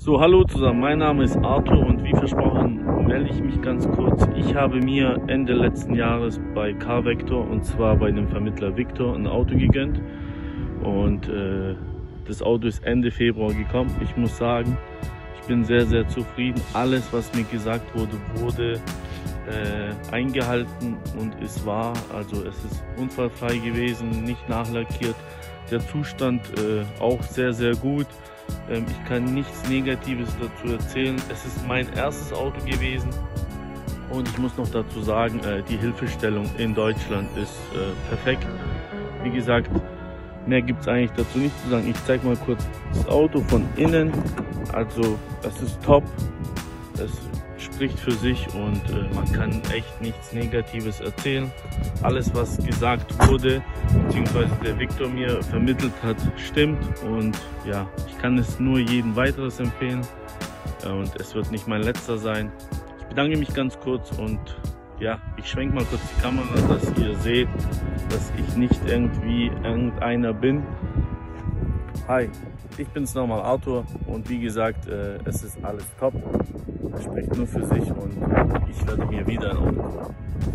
So, hallo zusammen, mein Name ist Arthur und wie versprochen melde ich mich ganz kurz. Ich habe mir Ende letzten Jahres bei Carvector, und zwar bei dem Vermittler Victor, ein Auto gegönnt. Und das Auto ist Ende Februar gekommen. Ich muss sagen, ich bin sehr, sehr zufrieden. Alles, was mir gesagt wurde, wurde eingehalten und es war, also es ist unfallfrei gewesen, nicht nachlackiert. Der Zustand auch sehr, sehr gut. Ich kann nichts Negatives dazu erzählen. Es ist mein erstes Auto gewesen und ich muss noch dazu sagen, die Hilfestellung in Deutschland ist perfekt. Wie gesagt, mehr gibt es eigentlich dazu nicht zu sagen. Ich zeige mal kurz das Auto von innen. Also es ist top, es spricht für sich und man kann echt nichts Negatives erzählen. Alles, was gesagt wurde, beziehungsweise der Victor mir vermittelt hat, stimmt und ja, ich kann es nur jedem weiteres empfehlen und es wird nicht mein letzter sein. Ich bedanke mich ganz kurz und ja, ich schwenke mal kurz die Kamera, dass ihr seht, dass ich nicht irgendwie irgendeiner bin. Hi, ich bin's nochmal, Arthur, und wie gesagt, es ist alles top. Es spricht nur für sich und ich werde mir wieder ein Auto kaufen.